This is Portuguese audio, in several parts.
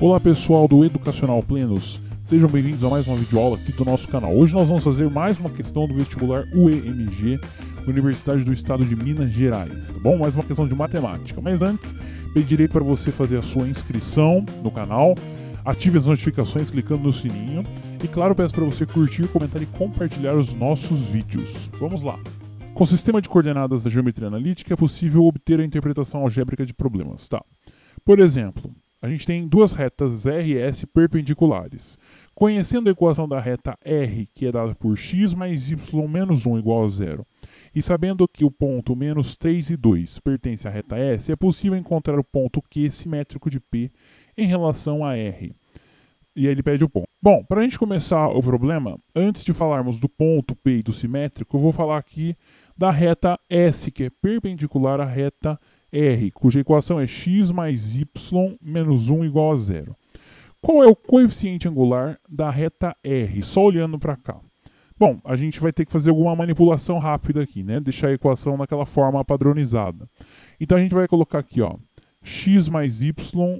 Olá pessoal do Educacional Plenos, sejam bem-vindos a mais uma videoaula aqui do nosso canal. Hoje nós vamos fazer mais uma questão do vestibular UEMG, Universidade do Estado de Minas Gerais, tá bom? Mais uma questão de matemática, mas antes pedirei para você fazer a sua inscrição no canal, ative as notificações clicando no sininho e claro, peço para você curtir, comentar e compartilhar os nossos vídeos. Vamos lá! Com o sistema de coordenadas da geometria analítica é possível obter a interpretação algébrica de problemas, tá? Por exemplo, a gente tem duas retas R e S perpendiculares. Conhecendo a equação da reta R, que é dada por x mais y menos 1 igual a 0, e sabendo que o ponto menos 3 e 2 pertence à reta S, é possível encontrar o ponto Q simétrico de P em relação a R. E aí ele pede o ponto. Bom, para a gente começar o problema, antes de falarmos do ponto P e do simétrico, eu vou falar aqui da reta S, que é perpendicular à reta R, cuja equação é x mais y menos 1 igual a 0. Qual é o coeficiente angular da reta R? Só olhando para cá. Bom, a gente vai ter que fazer alguma manipulação rápida aqui, né? Deixar a equação naquela forma padronizada. Então a gente vai colocar aqui, ó, x mais y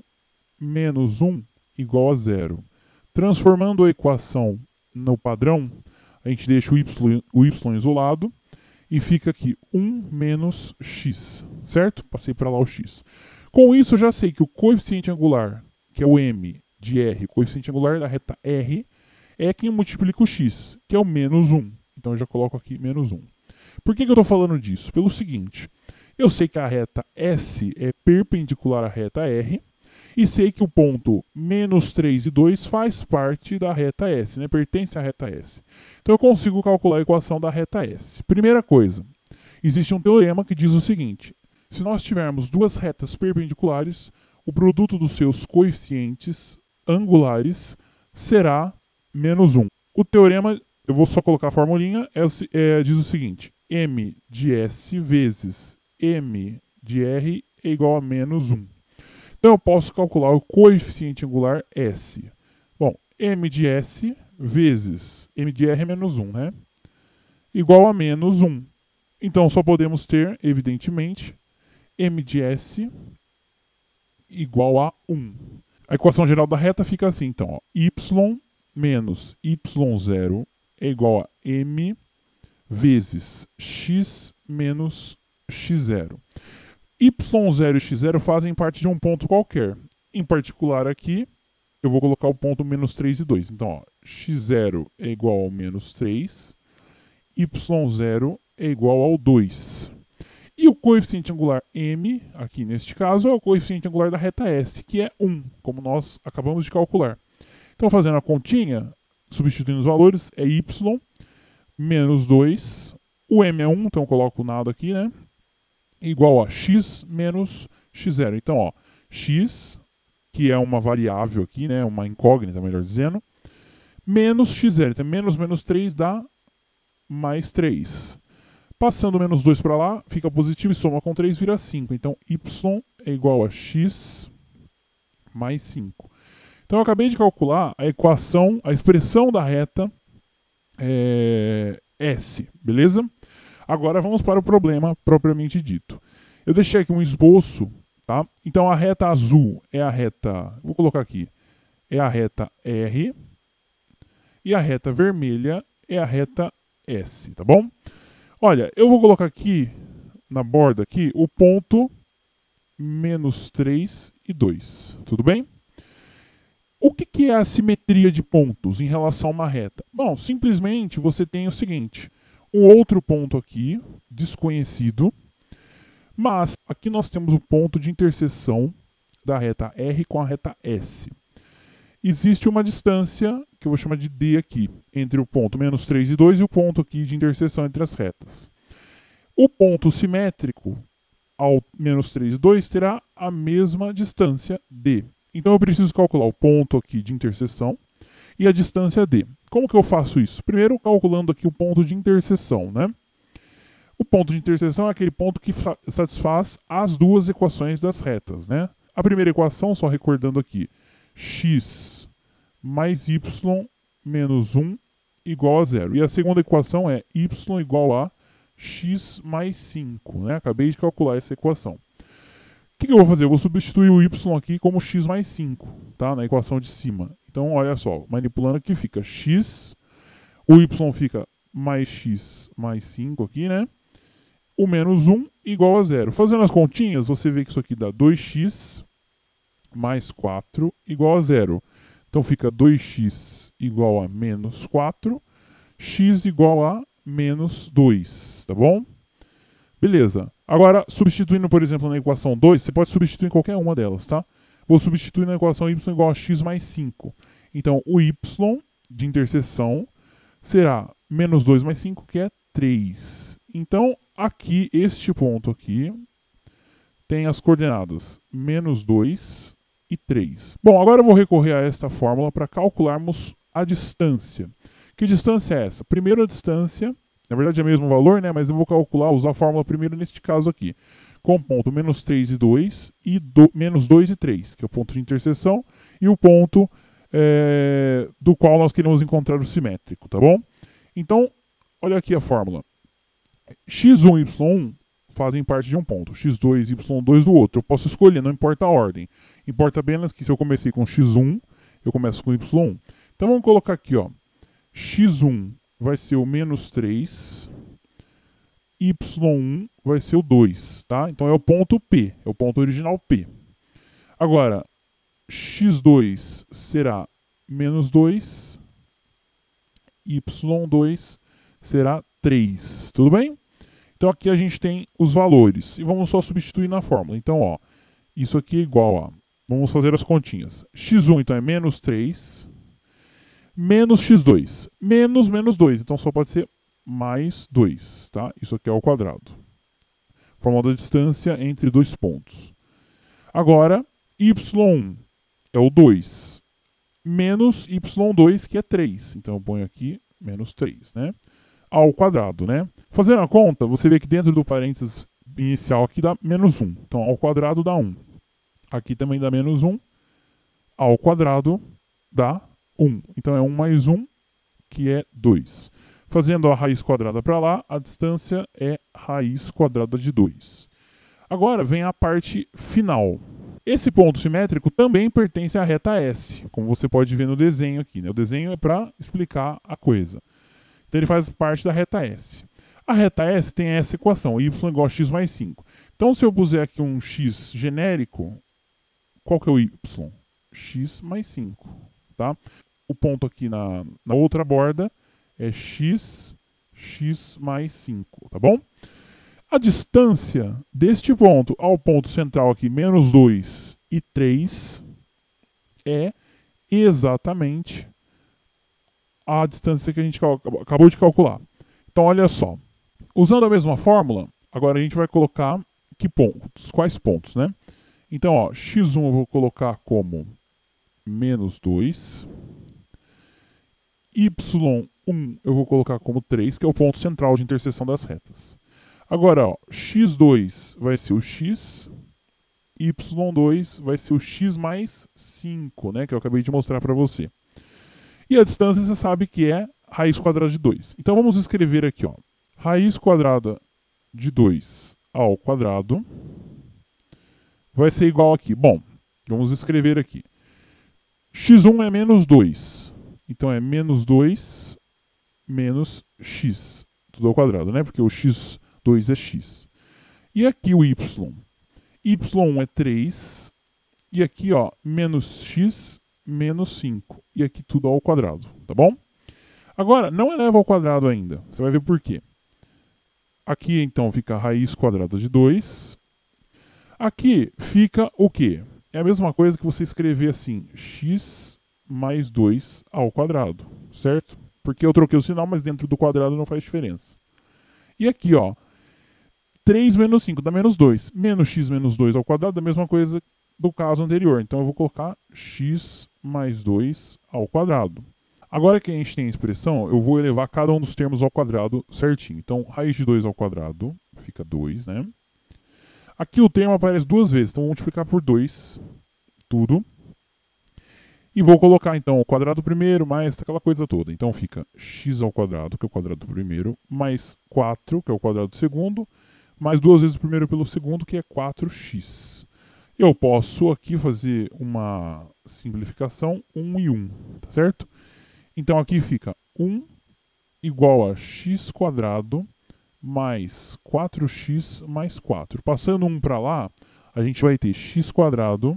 menos 1 igual a 0. Transformando a equação no padrão, a gente deixa o y isolado e fica aqui 1 menos x, certo? Passei para lá o x. Com isso, eu já sei que o coeficiente angular, que é o m de r, o coeficiente angular da reta R, é quem multiplica o x, que é o menos 1. Então eu já coloco aqui menos 1. Por que eu estou falando disso? Pelo seguinte, eu sei que a reta S é perpendicular à reta R, e sei que o ponto menos 3 e 2 faz parte da reta S, né? Pertence à reta S. Então eu consigo calcular a equação da reta S. Primeira coisa, existe um teorema que diz o seguinte: se nós tivermos duas retas perpendiculares, o produto dos seus coeficientes angulares será menos 1. O teorema, eu vou só colocar a formulinha, diz o seguinte: m de S vezes m de R é igual a menos 1. Então eu posso calcular o coeficiente angular S. Bom, m de S vezes m de R menos 1, né? Igual a menos 1. Então só podemos ter, evidentemente, m de S igual a 1. A equação geral da reta fica assim, então, ó, y menos y0 é igual a m vezes x menos x0. y0 e x0 fazem parte de um ponto qualquer. Em particular aqui, eu vou colocar o ponto menos 3 e 2. Então, ó, x0 é igual ao menos 3, y0 é igual ao 2. E o coeficiente angular m, aqui neste caso, é o coeficiente angular da reta S, que é 1, como nós acabamos de calcular. Então, fazendo a continha, substituindo os valores, é y menos 2, o m é 1, então eu coloco o nada aqui, né? Igual a x menos x0. Então, ó, x, que é uma variável aqui, né, uma incógnita, melhor dizendo, menos x0. Então, menos 3 dá mais 3. Passando o menos 2 para lá, fica positivo e soma com 3, vira 5. Então, y é igual a x mais 5. Então, eu acabei de calcular a equação, a expressão da reta S, beleza? Agora vamos para o problema propriamente dito. Eu deixei aqui um esboço, tá? Então a reta azul é a reta, vou colocar aqui, é a reta R, e a reta vermelha é a reta S, tá bom? Olha, eu vou colocar aqui, na borda aqui, o ponto menos 3 e 2, tudo bem? O que é a simetria de pontos em relação a uma reta? Bom, simplesmente você tem o seguinte: um outro ponto aqui, desconhecido, mas aqui nós temos o ponto de interseção da reta R com a reta S. Existe uma distância, que eu vou chamar de D aqui, entre o ponto menos 3 e 2 e o ponto aqui de interseção entre as retas. O ponto simétrico ao menos 3 e 2 terá a mesma distância D. Então eu preciso calcular o ponto aqui de interseção e a distância D. Como que eu faço isso? Primeiro, calculando aqui o ponto de interseção, né? O ponto de interseção é aquele ponto que satisfaz as duas equações das retas, né? A primeira equação, só recordando aqui, x mais y menos 1 igual a 0. E a segunda equação é y igual a x mais 5, né? Acabei de calcular essa equação. O que eu vou fazer? Eu vou substituir o y aqui como x mais 5. tá? Na equação de cima. Então, olha só, manipulando aqui fica x, o y fica mais x mais 5 aqui, né? O menos 1 igual a 0. Fazendo as continhas, você vê que isso aqui dá 2x mais 4 igual a 0. Então fica 2x igual a menos 4, x igual a menos 2, tá bom? Beleza. Agora, substituindo, por exemplo, na equação 2, você pode substituir em qualquer uma delas, tá? Vou substituir na equação y igual a x mais 5. Então, o y de interseção será menos 2 mais 5, que é 3. Então, aqui, este ponto aqui, tem as coordenadas menos 2 e 3. Bom, agora eu vou recorrer a esta fórmula para calcularmos a distância. Que distância é essa? Primeiro a distância, na verdade é o mesmo valor, né? Mas eu vou calcular, usar a fórmula primeiro neste caso aqui. Com o ponto menos 3 e 2 e menos 2 e 3, que é o ponto de interseção, e o ponto do qual nós queremos encontrar o simétrico, tá bom? Então, olha aqui a fórmula. x1 e y1 fazem parte de um ponto, x2 e y2 do outro. Eu posso escolher, não importa a ordem. Importa apenas que se eu comecei com x1, eu começo com y1. Então vamos colocar aqui, ó. x1 vai ser o menos 3, y1 vai ser o 2, tá? Então é o ponto P, é o ponto original P. Agora, x2 será menos 2, y2 será 3, tudo bem? Então aqui a gente tem os valores, e vamos só substituir na fórmula. Então, ó, isso aqui é igual a, vamos fazer as continhas. x1 então é menos 3, menos x2, menos 2, então só pode ser mais 2, tá? Isso aqui é ao quadrado. Fórmula da distância entre dois pontos. Agora, y1 é o 2, menos y2, que é 3. Então eu ponho aqui menos 3, né? Ao quadrado, né? Fazendo a conta, você vê que dentro do parênteses inicial aqui dá menos 1. Então ao quadrado dá 1. Aqui também dá menos 1. Ao quadrado dá 1. Então é 1 mais 1, que é 2. Fazendo a raiz quadrada para lá, a distância é raiz quadrada de 2. Agora vem a parte final. Esse ponto simétrico também pertence à reta S, como você pode ver no desenho aqui, né? O desenho é para explicar a coisa. Então ele faz parte da reta S. A reta S tem essa equação, y igual a x mais 5. Então se eu puser aqui um x genérico, qual que é o y? X mais 5, tá? O ponto aqui na outra borda é x mais 5, tá bom? A distância deste ponto ao ponto central aqui, menos 2 e 3, é exatamente a distância que a gente acabou de calcular. Então, olha só. Usando a mesma fórmula, agora a gente vai colocar que pontos? Quais pontos, né? Então, ó, x1 eu vou colocar como menos 2. Y1 eu vou colocar como 3, que é o ponto central de interseção das retas. Agora, ó, x2 vai ser o x, y2 vai ser o x mais 5, né, que eu acabei de mostrar para você. E a distância você sabe que é raiz quadrada de 2. Então vamos escrever aqui, ó, raiz quadrada de 2 ao quadrado vai ser igual aqui. Bom, vamos escrever aqui. x1 é menos 2. Então é menos 2 menos x, tudo ao quadrado, né? Porque o x2 é x. E aqui o y. y1 é 3. E aqui, ó, menos x menos 5. E aqui tudo ao quadrado, tá bom? Agora, não eleva ao quadrado ainda. Você vai ver por quê. Aqui, então, fica a raiz quadrada de 2. Aqui fica o quê? É a mesma coisa que você escrever assim, x mais 2 ao quadrado, certo? Porque eu troquei o sinal, mas dentro do quadrado não faz diferença. E aqui, ó, 3 menos 5 dá menos 2. Menos x menos 2 ao quadrado é a mesma coisa do caso anterior. Então eu vou colocar x mais 2 ao quadrado. Agora que a gente tem a expressão, eu vou elevar cada um dos termos ao quadrado certinho. Então, raiz de 2 ao quadrado fica 2, né? Aqui o termo aparece duas vezes, então vou multiplicar por 2, tudo. E vou colocar, então, o quadrado primeiro mais aquela coisa toda. Então fica x ao quadrado, que é o quadrado do primeiro, mais 4, que é o quadrado do segundo, mais duas vezes o primeiro pelo segundo, que é 4x. Eu posso aqui fazer uma simplificação, 1 e 1, tá certo? Então aqui fica 1 igual a x² mais 4x mais 4. Passando 1 para lá, a gente vai ter x²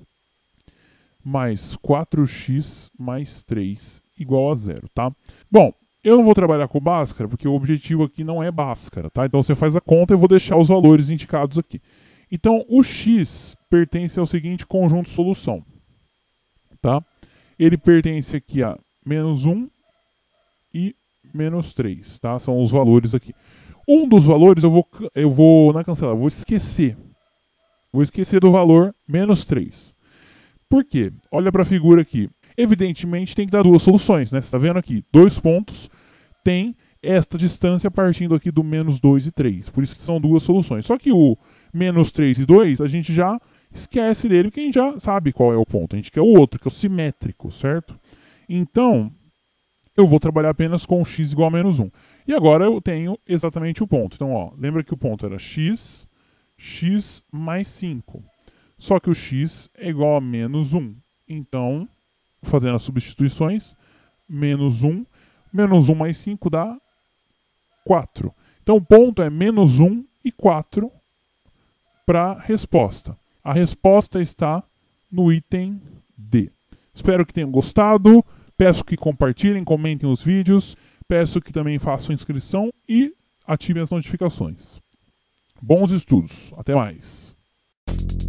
mais 4x mais 3 igual a 0, tá? Bom, eu não vou trabalhar com Bhaskara, porque o objetivo aqui não é Bhaskara, tá? Então você faz a conta e eu vou deixar os valores indicados aqui. Então, o x pertence ao seguinte conjunto solução, tá? Ele pertence aqui a -1 e -3, tá? São os valores aqui. Um dos valores eu vou na cancelar, eu vou esquecer. Vou esquecer do valor -3. Por quê? Olha para a figura aqui. Evidentemente tem que dar duas soluções, né? Você está vendo aqui, 2 pontos, tem esta distância partindo aqui do -2 e 3. Por isso que são duas soluções. Só que o -3 e 2, a gente já esquece dele, porque a gente já sabe qual é o ponto. A gente quer o outro, que é o simétrico, certo? Então, eu vou trabalhar apenas com x igual a -1. E agora eu tenho exatamente o ponto. Então, ó, lembra que o ponto era x mais 5. Só que o x é igual a -1. Então, fazendo as substituições, -1 mais 5 dá 4. Então, o ponto é -1 e 4 para a resposta. A resposta está no item D. Espero que tenham gostado. Peço que compartilhem, comentem os vídeos. Peço que também façam inscrição e ativem as notificações. Bons estudos. Até mais.